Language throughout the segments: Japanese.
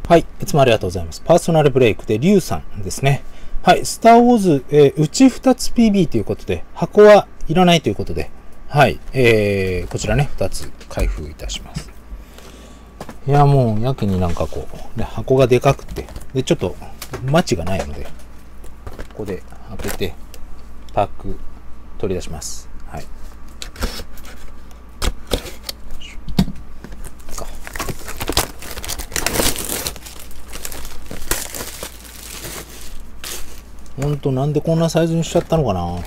はい。いつもありがとうございます。パーソナルブレイクでリュウさんですね。はい。スターウォーズ、うち2つ PB ということで、箱はいらないということで、はい。こちらね、2つ開封いたします。いや、もう、やけになんかこう、ね、箱がでかくて、で、ちょっと、マチがないので、ここで開けて、パック取り出します。はい。ほんとなんでこんなサイズにしちゃったのかな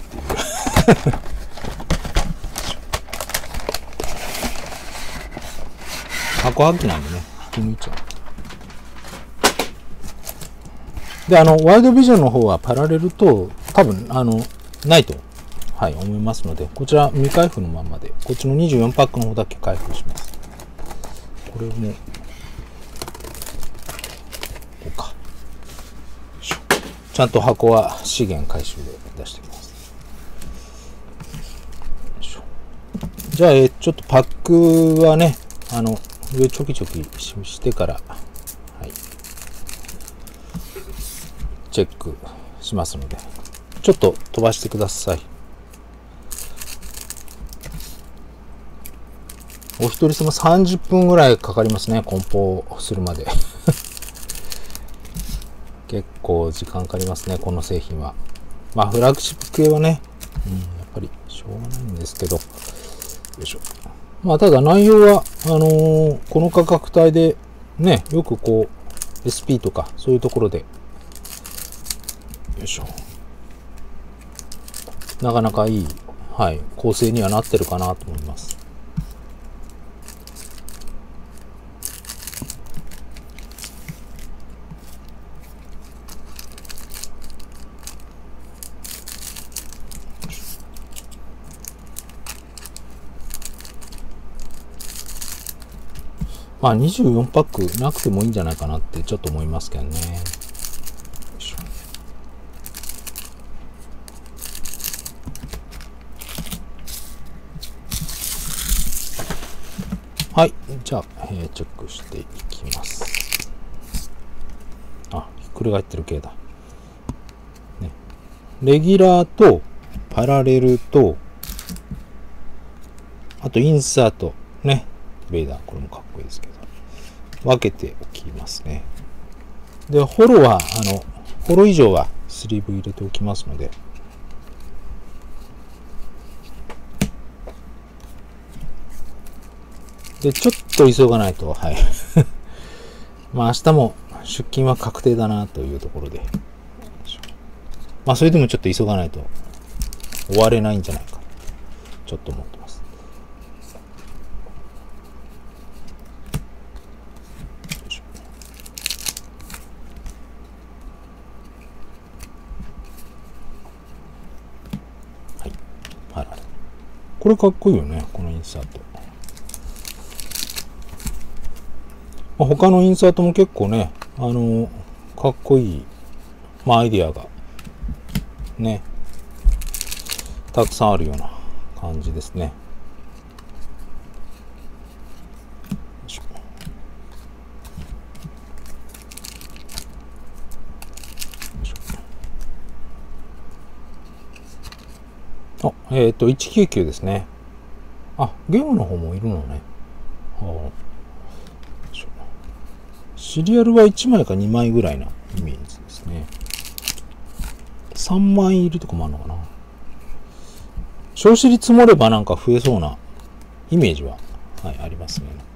箱開きなんでね、引き抜いちゃう。で、ワイドビジョンの方はパラレルと多分、ないと、はい、思いますので、こちら未開封のままで、こっちの24パックの方だけ開封します。これも、こうか。ちゃんと箱は資源回収で出してきます。じゃあ、ちょっとパックはね、上ちょきちょきしてから、はい、チェックしますので、ちょっと飛ばしてください。お一人様30分ぐらいかかりますね、梱包するまで。結構時間かかりますね、この製品は。まあ、フラッグシップ系はね、やっぱりしょうがないんですけど、よいしょ。まあ、ただ内容は、この価格帯で、ね、よくこう、SP とか、そういうところで、よいしょ。なかなかいい、はい、構成にはなってるかなと思います。まあ24パックなくてもいいんじゃないかなってちょっと思いますけどね。はい。じゃあ、チェックしていきます。あ、ひっくり返ってる系だ。ね。レギュラーと、パラレルと、あとインサート。ね。ベイダー。これもかっこいいですけど。分けておきますね。で、ホロは、ホロ以上はスリーブ入れておきますので。で、ちょっと急がないと、はい。まあ明日も出勤は確定だなというところで。まあそれでもちょっと急がないと終われないんじゃないか。ちょっと思ってます。はい。はい。これかっこいいよね、このインサート。まあ、他のインサートも結構ね、かっこいい、まあアイディアが、ね、たくさんあるような感じですね。あ、199ですね。あ、ゲームの方もいるのね。シリアルは1枚か2枚ぐらいなイメージですね。3枚いるとこもあるのかな。消費率積もればなんか増えそうなイメージは、はい、ありますね。なんか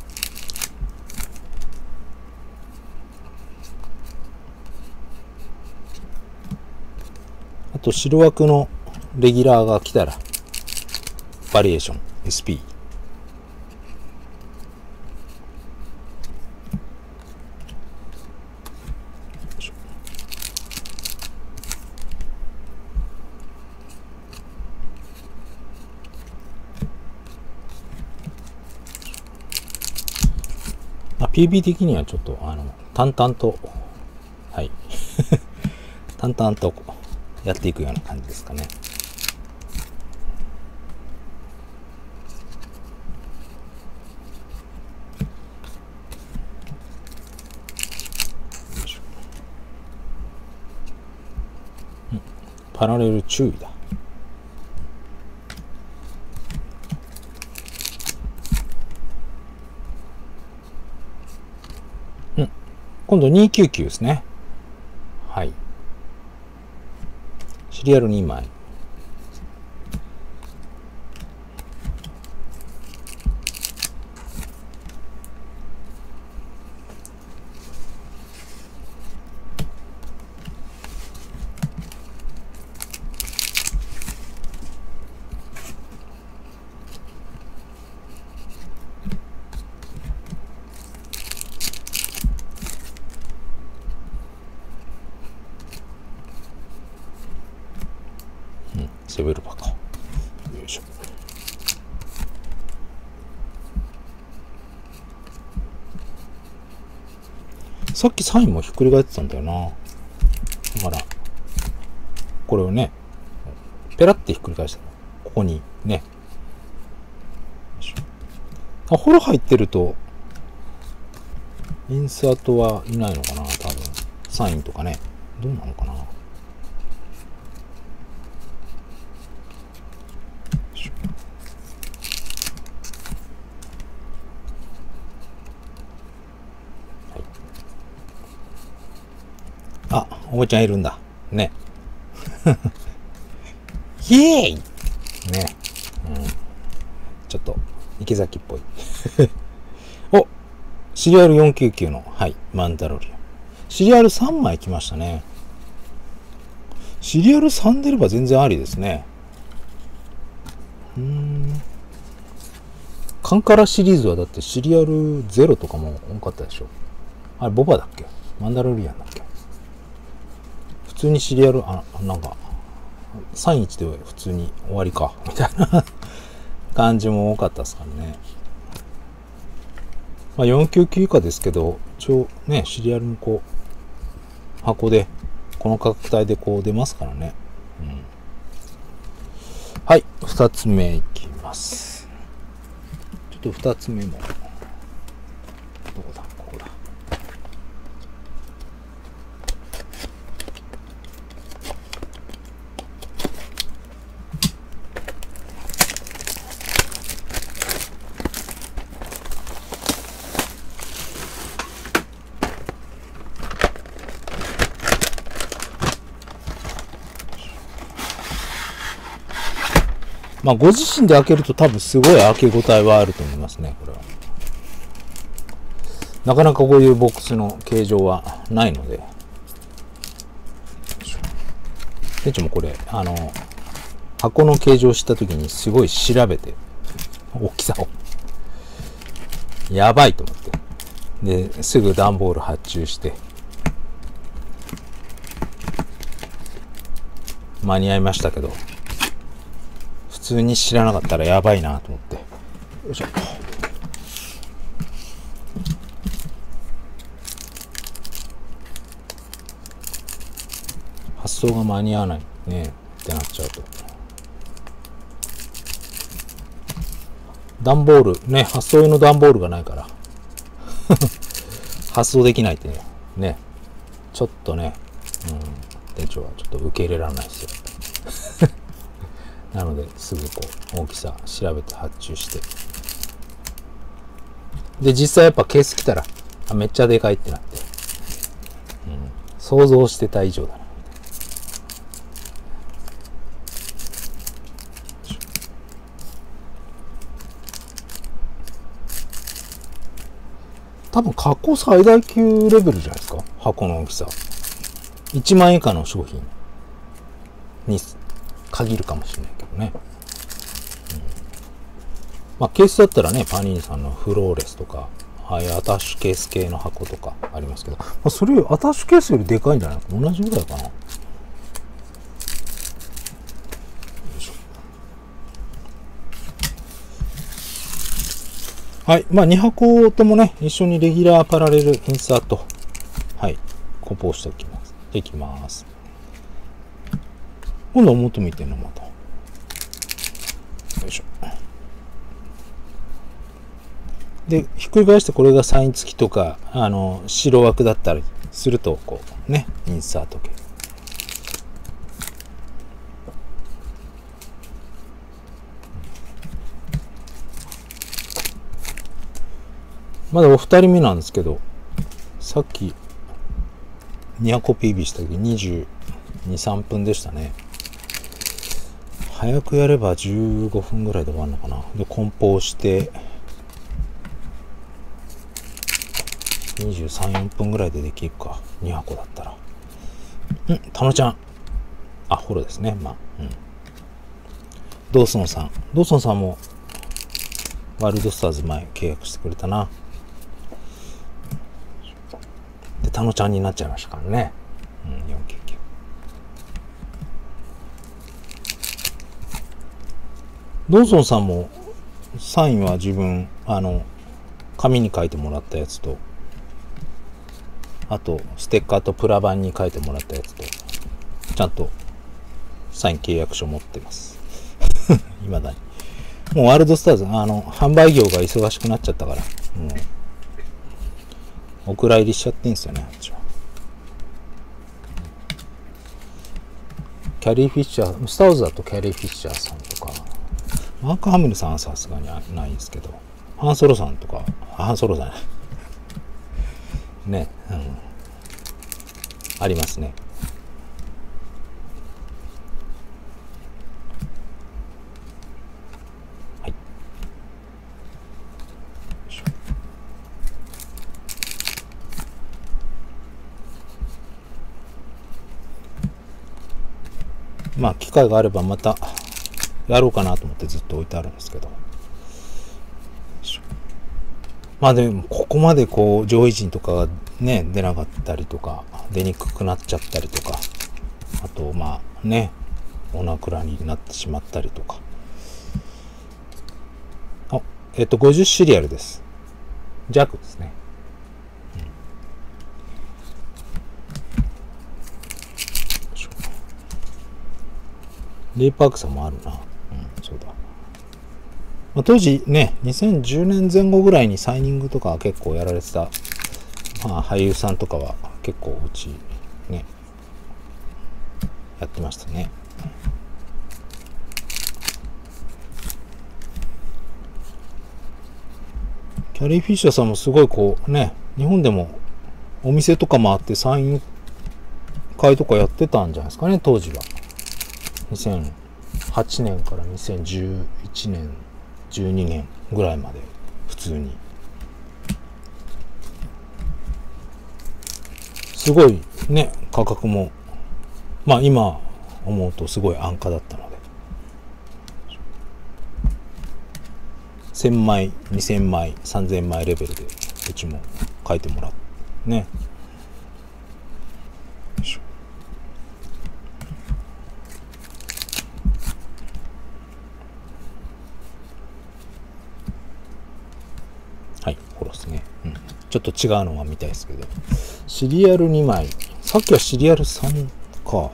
あと白枠のレギュラーが来たらバリエーション SP。PB 的にはちょっと淡々と、はい、淡々とやっていくような感じですかね。 パラレル注意だ。今度299ですね。はい。シリアル2枚。セベルバか。よいしょ。さっきサインもひっくり返ってたんだよな。だから、これをね、ペラってひっくり返した。ここにね。あ、ホロ入ってると、インサートはいないのかな、多分。サインとかね。どうなのかな。あ、おばちゃんいるんだ。ね。イエーイね。ちょっと、池崎っぽい。お、シリアル499の、はい、マンダロリアン。シリアル3枚来ましたね。シリアル3出れば全然ありですね。カンカラシリーズはだってシリアル0とかも多かったでしょ。あれ、ボバだっけ？マンダロリアンだっけ？普通にシリアル、なんか、3-1で普通に終わりか、みたいな感じも多かったですからね。まあ、499以下ですけど、一応ね、シリアルもこう、箱で、この価格帯でこう出ますからね。はい、2つ目いきます。ちょっと2つ目も、どこだ、ここだ。まあ、ご自身で開けると多分すごい開け応えはあると思いますね、これは。なかなかこういうボックスの形状はないので。店長もこれ、箱の形状を知った時にすごい調べて、大きさを。やばいと思って。で、すぐ段ボール発注して、間に合いましたけど、普通に知らなかったらやばいなと思って。よいしょ。発送が間に合わないねってなっちゃうと。段ボール、ね、発送用の段ボールがないから。発送できないってね、ちょっとね、店長はちょっと受け入れられないですよ。なので、すぐこう、大きさ調べて発注して。で、実際やっぱケース来たら、めっちゃでかいってなって。想像してた以上だな。多分、過去最大級レベルじゃないですか。箱の大きさ。1万円以下の商品に限るかもしれないけどね。まあ、ケースだったらね、パニーニさんのフローレスとか、ああいうアタッシュケース系の箱とかありますけど、まあ、それよりアタッシュケースよりでかいんじゃないか。同じぐらいかな。はい。まあ、2箱ともね、一緒にレギュラーパラレルインサート。はい。梱包しておきます。いきます。今度は表見てんの、また。よいしょ。で、ひっくり返してこれがサイン付きとか、白枠だったりすると、こう、ね、インサート系。 まだお二人目なんですけど、さっき 200PB した時22、3分でしたね。早くやれば15分ぐらいで終わるのかな。で、梱包して、23、4分ぐらいでできるか。2箱だったら。たのちゃん。あ、フォローですね。まあ、ドーソンさん。ドーソンさんも、ワールドスターズ前契約してくれたな。で、たのちゃんになっちゃいましたからね。499。ドーソンさんも、サインは自分、紙に書いてもらったやつと、あと、ステッカーとプラ板に書いてもらったやつと、ちゃんと、サイン契約書持ってます。未だに。もうワールドスターズ、販売業が忙しくなっちゃったから、もう、お蔵入りしちゃってんすよね、私は。キャリー・フィッシャー、スター・ウォーズだとキャリー・フィッシャーさんとか、マーク・ハミルさんはさすがにないんですけど、ハンソロさんとか、ハンソロじゃない。ね、ありますね。はい。まあ、機会があればまたやろうかなと思ってずっと置いてあるんですけど。まあでも、ここまでこう、上位陣とかがね、出なかったりとか、出にくくなっちゃったりとか、あと、まあね、お亡くなりになってしまったりとか。50シリアルです。弱ですね。レイパークさんもあるな。そうだ。まあ、当時ね、2010年前後ぐらいにサイニングとか結構やられてた、まあ、俳優さんとかは結構うちね、やってましたね。キャリー・フィッシャーさんもすごいこうね、日本でもお店とかもあってサイン会とかやってたんじゃないですかね、当時は。2008年から2011年、12年ぐらいまで普通に。すごいね、価格も、まあ今思うとすごい安価だったので。1000枚、2000枚、3000枚レベルでうちも書いてもらってね。はい、フォローですね。ちょっと違うのが見たいですけど。シリアル2枚。さっきはシリアル3か。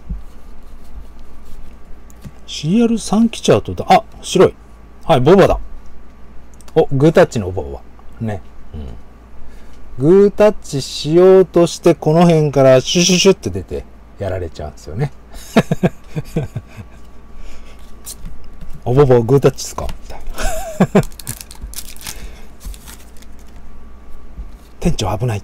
シリアル3来ちゃうとあ、白い。はい、ボバだ。お、グータッチのボバ。ね。グータッチしようとして、この辺からシュシュシュって出て、やられちゃうんですよね。おボボ、グータッチですかみたいな。店長危ないって。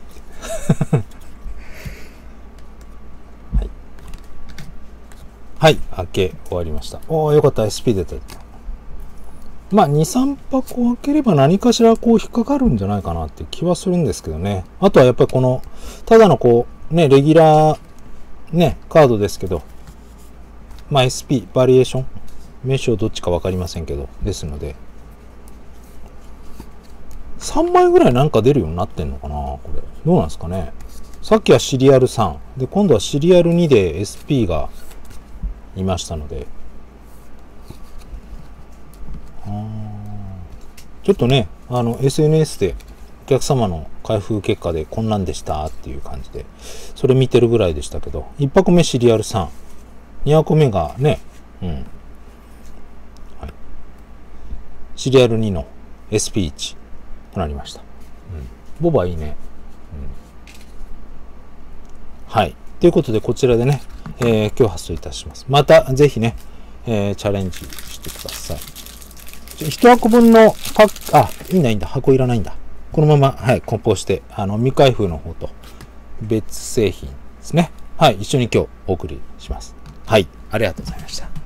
はい。はい、開け終わりました。おー、よかった。SP 出た。まあ、2、3箱開ければ何かしらこう引っかかるんじゃないかなって気はするんですけどね。あとはやっぱりこの、ただのこう、ね、レギュラー、ね、カードですけど、まあ SP、バリエーション、名称どっちかわかりませんけど、ですので、3枚ぐらいなんか出るようになってんのかなこれ。どうなんですかね。さっきはシリアル3。で、今度はシリアル2で SP がいましたので、ちょっとね、SNS でお客様の開封結果でこんなんでしたっていう感じで、それ見てるぐらいでしたけど、1箱目シリアル3、2箱目がね、はい、シリアル2の SP1 となりました。ボバいいね。はい。ということで、こちらでね、今日発送いたします。また、ぜひね、チャレンジしてください。1箱分のパック、いいんだ、箱いらないんだ。 このまま、はい、梱包して、未開封の方と別製品ですね。はい、一緒に今日お送りします。はい、ありがとうございました。